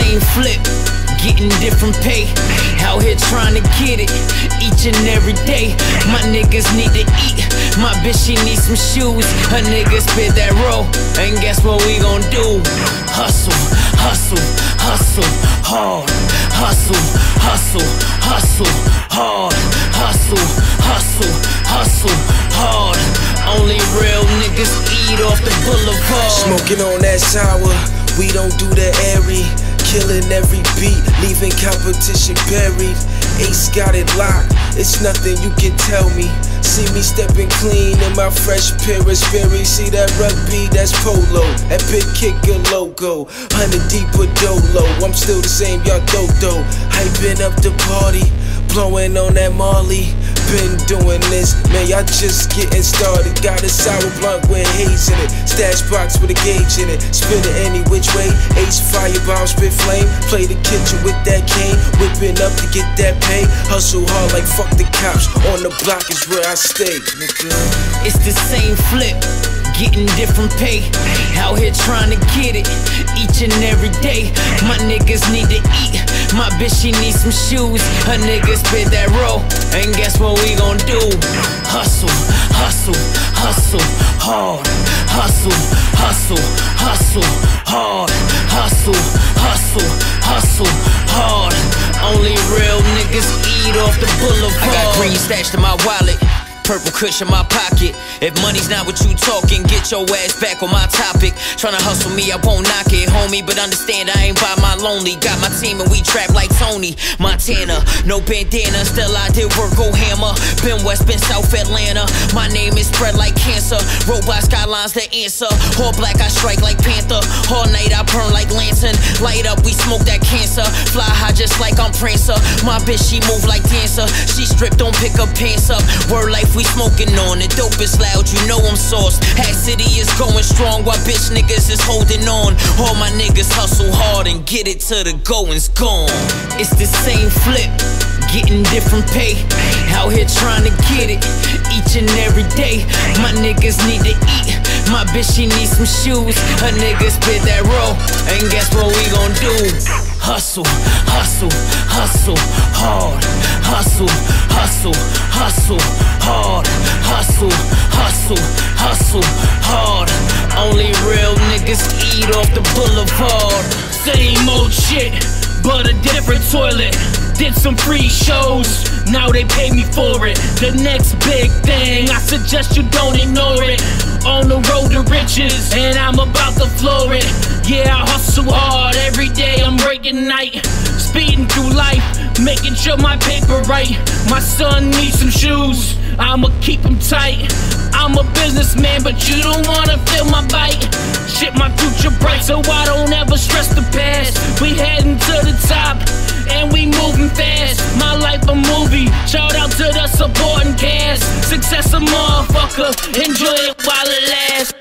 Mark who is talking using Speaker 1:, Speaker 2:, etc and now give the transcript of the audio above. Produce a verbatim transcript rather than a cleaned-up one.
Speaker 1: same flip, getting different pay. Out here trying to get it each and every day. My niggas need to eat, my bitch she needs some shoes. Her niggas spit that roll, and guess what we gon' do? Hustle, hustle, hustle hard. Hustle, hustle, hustle hard. Hustle, hustle, hustle hard. Only real niggas eat off the boulevard.
Speaker 2: Smoking on that sour, we don't do the airy. Killing every beat, leaving competition buried. Ace got it locked, it's nothing you can tell me. See me stepping clean in my fresh pair of Sperry. See that rugby, that's polo, that big kicker logo. Hundred deep with dolo, I'm still the same, y'all dodo. Hyping up the party, blowing on that Marley. Been doing this, man, y'all just getting started. Got a sour blunt with haze in it, stash box with a gauge in it. Spin it any which way, ace firebomb, spit flame. Play the kitchen with that cane, whipping up to get that pay. Hustle hard like fuck the cops, on the block is where I stay, nigga.
Speaker 1: It's the same flip, getting different pay. Out here trying to get it each and every day. My niggas need to eat, my bitch she needs some shoes. Her niggas spit that roll, and guess what we gon' do? Hustle, hustle, hustle hard. Hustle, hustle, hustle hard. Hustle, hustle, hustle hard. Only real niggas eat off the boulevard. I got green stashed in my wallet, purple cushion in my pocket. If money's not what you talking, get your ass back on my topic. Tryna hustle me, I won't knock it, homie, but understand I ain't by my lonely. Got my team and we trap like Tony Montana. No bandana, still I did work, go hammer. Been West, been South Atlanta. My name is spread like cancer. Robot skylines the answer. All black, I strike like Panther. All night I burn like Lantern. Light up, we smoke that cancer. Fly high just like I'm Prancer. My bitch, she move like dancer. She strip, don't pick her pants up. Word life, we smoking on. The dope is loud, you know I'm sauced. Hat City is going strong while bitch niggas is holding on. All my niggas hustle hard and get it till the going's gone. It's the same flip, getting different pay. Out here trying to get it each and every day. My niggas need to eat, my bitch she needs some shoes. Her niggas spit that roll, and guess what we gon' do? Hustle, hustle, hustle hard. Hustle, hustle, hustle hard. Hustle, hustle, hustle hard. Only real niggas eat off the boulevard.
Speaker 3: Same old shit, but a different toilet. Did some free shows, now they pay me for it. The next big thing, I suggest you don't ignore it. On the road to riches, and I'm about to floor it. Yeah, I hustle hard, every day I'm breaking night. Speeding through life, making sure my paper right. My son needs some shoes, I'ma keep them tight. I'm a businessman, but you don't wanna feel my bite. Shit, my future bright, so I don't ever stress the past. We heading to the top, and we moving fast. My life a movie, shout out to the supporting cast. Success a motherfucker, enjoy it while it lasts.